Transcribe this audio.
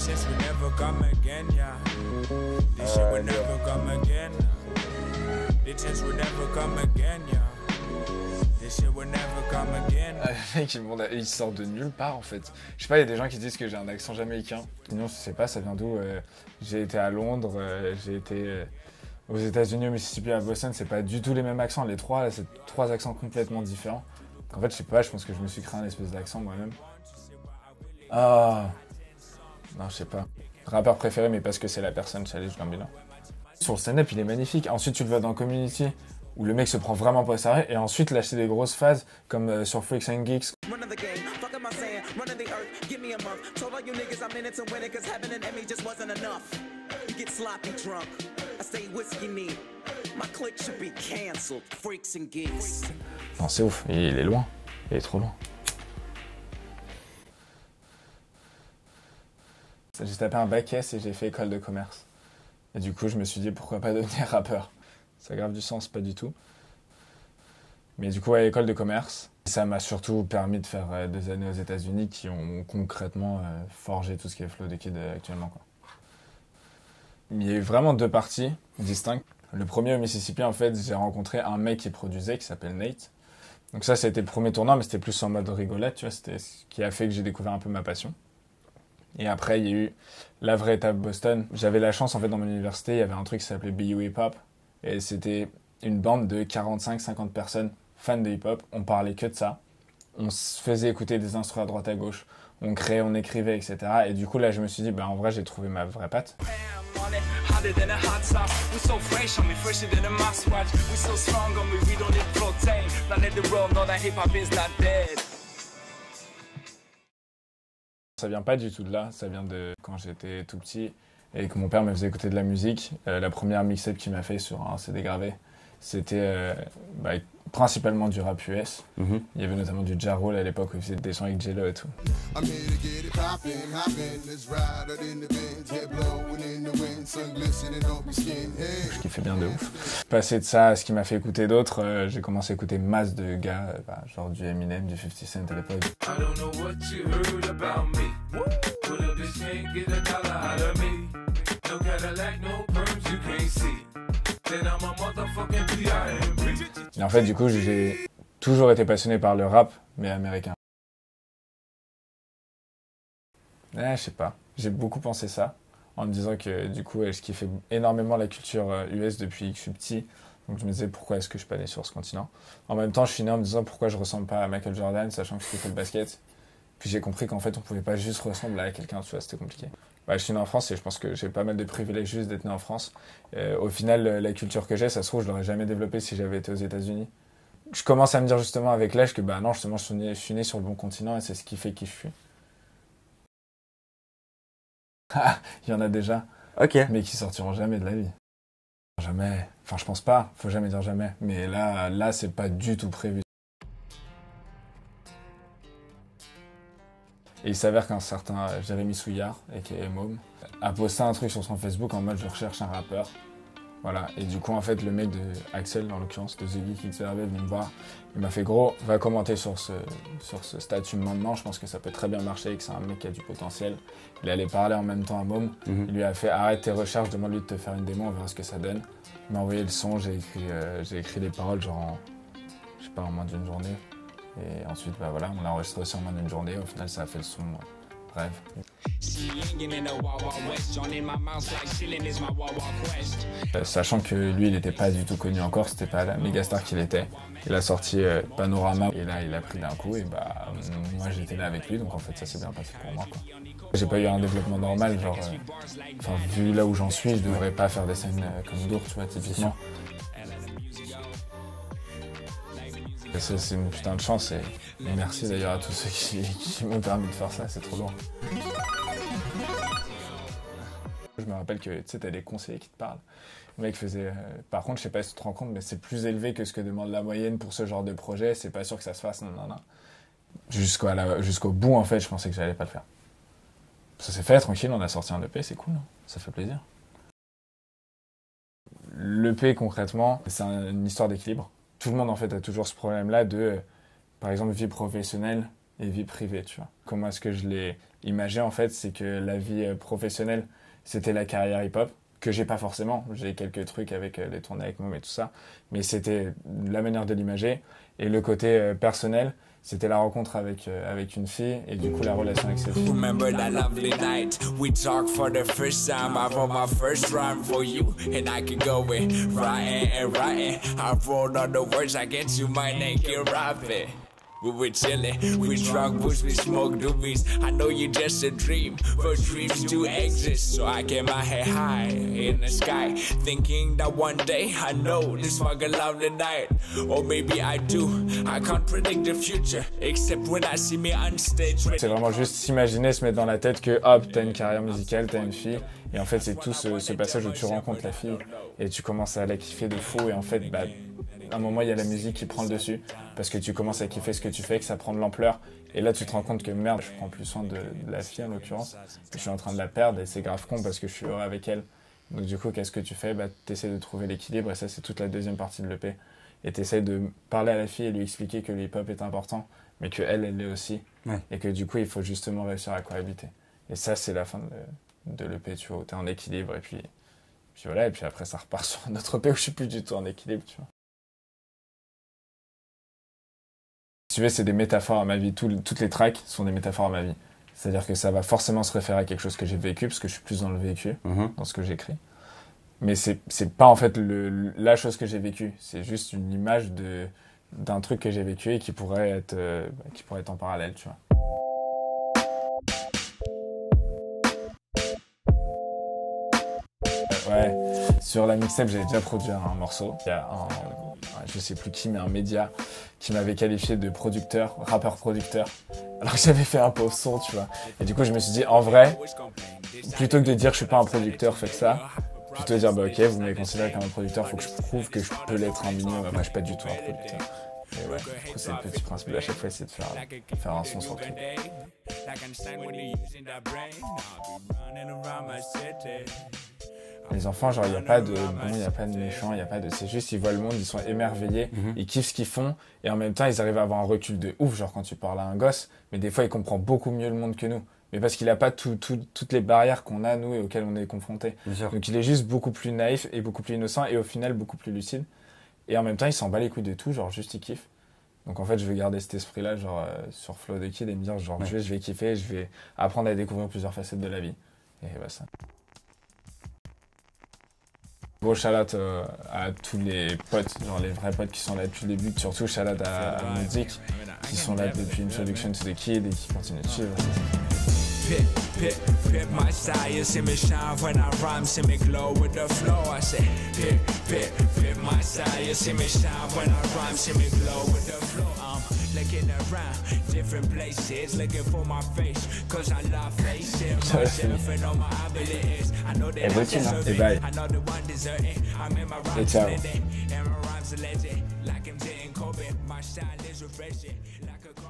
chance will never come again, yeah. This shit will never come again. The chance will never come again, yeah. This shit will never come again. Le mec, il sort de nulle part en fait. Je sais pas, il y a des gens qui disent que j'ai un accent jamaïcain. Sinon, je sais pas, ça vient d'où. J'ai été à Londres, j'ai été aux États-Unis, au Mississippi, à Boston. C'est pas du tout les mêmes accents. Les trois, c'est trois accents complètement différents. En fait, je sais pas, je pense que je me suis créé un espèce d'accent moi-même. Ah. Non, je sais pas. Rappeur préféré, mais parce que c'est la personne, Childish Gambino. Sur le stand-up, il est magnifique. Ensuite, tu le vois dans Community, où le mec se prend vraiment pas au sérieux, et ensuite lâcher des grosses phases, comme sur Freaks and Geeks. Non, c'est ouf, il est loin. Il est trop loin. J'ai tapé un bac S et j'ai fait école de commerce. Et du coup, je me suis dit, pourquoi pas devenir rappeur? Ça a grave du sens, pas du tout. Mais du coup, ouais, école de commerce. Ça m'a surtout permis de faire 2 années aux États-Unis qui ont concrètement forgé tout ce qui est Flow the Kid actuellement, quoi. Il y a eu vraiment 2 parties distinctes. Le premier au Mississippi, en fait, j'ai rencontré un mec qui produisait, qui s'appelle Nate. Donc ça, c'était le premier tournant, mais c'était plus en mode rigolade, tu vois. C'était ce qui a fait que j'ai découvert un peu ma passion. Et après, il y a eu la vraie étape Boston. J'avais la chance, en fait, dans mon université, il y avait un truc qui s'appelait BU Hip Hop. Et c'était une bande de 45-50 personnes fans de hip-hop. On parlait que de ça. On se faisait écouter des instrus à droite à gauche. On créait, on écrivait, etc. Et du coup, là, je me suis dit, bah, en vrai, j'ai trouvé ma vraie patte. Ça vient pas du tout de là, ça vient de quand j'étais tout petit et que mon père me faisait écouter de la musique. La première mixtape qu'il m'a fait sur un CD gravé, c'était principalement du rap US. Il y avait notamment du Ja Rule à l'époque où il faisait des sons avec J-Lo et tout. Je kiffais bien de ouf. Passé de ça à ce qui m'a fait écouter d'autres, j'ai commencé à écouter masse de gars, genre du Eminem, du 50 Cent à l'époque. Et en fait, du coup, j'ai toujours été passionné par le rap, mais américain. Je sais pas. J'ai beaucoup pensé ça, en me disant que du coup, je kiffais énormément la culture US depuis que je suis petit. Donc je me disais, pourquoi est-ce que je suis pas né sur ce continent? En même temps, je suis né en me disant, pourquoi je ressemble pas à Michael Jordan, sachant que je kiffais le basket. Puis j'ai compris qu'en fait, on pouvait pas juste ressembler à quelqu'un, tu vois, c'était compliqué. Je suis né en France et je pense que j'ai pas mal de privilèges juste d'être né en France. Au final, la culture que j'ai, ça se trouve, je l'aurais jamais développée si j'avais été aux États-Unis. Je commence à me dire justement avec l'âge que non, justement, je suis né sur le bon continent et c'est ce qui fait qui je suis. Ah, il y en a déjà. Ok. Mais qui sortiront jamais de la vie. Jamais. Enfin, je pense pas. Faut jamais dire jamais. Mais là, c'est pas du tout prévu. Et il s'avère qu'un certain Jérémy Souillard, aka Môme, a posté un truc sur son Facebook en mode je recherche un rappeur. Voilà. Et du coup, en fait, le mec de Axel, en l'occurrence, de The Geek XRB, est venu me voir. Il m'a fait gros, va commenter sur ce statut maintenant. Je pense que ça peut très bien marcher et que c'est un mec qui a du potentiel. Il allait parler en même temps à Môme. Il lui a fait arrête tes recherches, demande-lui de te faire une démo, on verra ce que ça donne. Il m'a envoyé le son, j'ai écrit les paroles genre je sais pas, en moins d'une journée. Et ensuite, voilà, on l'a enregistré aussi en moins d'une journée. Au final, ça a fait le son rêve. Sachant que lui, il n'était pas du tout connu encore, c'était pas la méga star qu'il était. Il a sorti Panorama et là, il a pris d'un coup et moi, j'étais là avec lui, donc en fait, ça s'est bien passé pour moi, quoi. J'ai pas eu un développement normal, genre, vu là où j'en suis, je devrais pas faire des scènes comme Dour, tu vois, typiquement. C'est une putain de chance et merci d'ailleurs à tous ceux qui m'ont permis de faire ça, c'est trop lourd. Je me rappelle que tu sais, t'as des conseillers qui te parlent. Le mec faisait... par contre, je sais pas si tu te rends compte, mais c'est plus élevé que ce que demande la moyenne pour ce genre de projet, c'est pas sûr que ça se fasse, non. Jusqu'au bout, en fait, je pensais que j'allais pas le faire. Ça s'est fait, tranquille, on a sorti un EP, c'est cool, hein, ça fait plaisir. L'EP, concrètement, c'est une histoire d'équilibre. Tout le monde, en fait, a toujours ce problème-là de, par exemple, vie professionnelle et vie privée, tu vois. Comment est-ce que je l'ai imagé, en fait, c'est que la vie professionnelle, c'était la carrière hip-hop, que j'ai pas forcément. J'ai quelques trucs avec les tournées avec Mom et tout ça, mais c'était la manière de l'imager. Et le côté personnel, c'était la rencontre avec une fille et du coup la relation avec cette fille. Remember that lovely night we talked for the first time. I wrote my first rhyme for you, and I can go in writing and writing. I wrote all the words I get to my naked rapping. We were chillin', we drunk booze, we smoked doobies. I know you're just a dream, but dreams do exist. So I get my head high in the sky, thinking that one day I know this fucking lovely night. Or maybe I do, I can't predict the future, except when I see me on stage. C'est vraiment juste s'imaginer, se mettre dans la tête que hop, t'as une carrière musicale, t'as une fille. Et en fait, c'est tout ce passage où tu rencontres la fille et tu commences à la kiffer de fou. Et en fait, bah, à un moment, il y a la musique qui prend le dessus parce que tu commences à kiffer ce que tu fais, que ça prend de l'ampleur. Et là, tu te rends compte que merde, je prends plus soin de la fille en l'occurrence. Je suis en train de la perdre et c'est grave con parce que je suis heureux avec elle. Donc du coup, qu'est-ce que tu fais? Bah, tu essaies de trouver l'équilibre et ça, c'est toute la deuxième partie de l'EP. Et tu essaies de parler à la fille et lui expliquer que le hip-hop est important, mais qu'elle, elle l'est aussi. Ouais. Et que du coup, il faut justement réussir à cohabiter. Et ça, c'est la fin de l'EP, tu vois, où t'es en équilibre et puis voilà, et puis après ça repart sur un autre EP où je suis plus du tout en équilibre, tu vois. Si tu veux, c'est des métaphores à ma vie, toutes les tracks sont des métaphores à ma vie. C'est-à-dire que ça va forcément se référer à quelque chose que j'ai vécu, parce que je suis plus dans le vécu, dans ce que j'écris. Mais c'est pas en fait la chose que j'ai vécue, c'est juste une image d'un truc que j'ai vécu et qui pourrait être en parallèle, tu vois. Ouais, sur la mixtape, j'avais déjà produit un morceau. Il y a je sais plus qui, mais un média qui m'avait qualifié de producteur, rappeur-producteur, alors que j'avais fait un pauvre son, tu vois. Et du coup, je me suis dit, en vrai, plutôt que de dire je suis pas un producteur, faites ça, plutôt dire, bah ok, vous m'avez considéré comme un producteur, faut que je prouve que je peux l'être un minimum. Après, je suis pas du tout un producteur. Et ouais, du coup, c'est le petit principe à chaque fois, c'est de faire un son sur tout. Les enfants, genre, il n'y a pas de bon, il n'y a pas de méchant, c'est juste, ils voient le monde, ils sont émerveillés, ils kiffent ce qu'ils font, et en même temps, ils arrivent à avoir un recul de ouf, genre quand tu parles à un gosse, mais des fois, il comprend beaucoup mieux le monde que nous. Mais parce qu'il n'a pas toutes les barrières qu'on a, nous, et auxquelles on est confrontés. Donc, il est juste beaucoup plus naïf et beaucoup plus innocent, et au final, beaucoup plus lucide. Et en même temps, il s'en bat les couilles de tout, genre, juste il kiffe. Donc, en fait, je vais garder cet esprit-là, genre, sur Flow the Kid, et me dire, genre, je vais kiffer, je vais apprendre à découvrir plusieurs facettes de la vie. Et voilà ça. Gros shout-out à tous les potes, genre les vrais potes qui sont là depuis le début, surtout shout-out à Music, qui sont là depuis Introduction to the Kid et qui continuent de suivre. Pit my style, see me shine when I rhyme, see me glow with the flow. I say, pit my style, see me shine when I rhyme, see me glow with the flow. Looking around different places, looking for my face, cause I love facing myself and all my abilities. I know that I deserve it, I know the one deserting. I'm in my rhymes and my rhymes are legend, like I'm getting Kobe. My style is refreshing, like a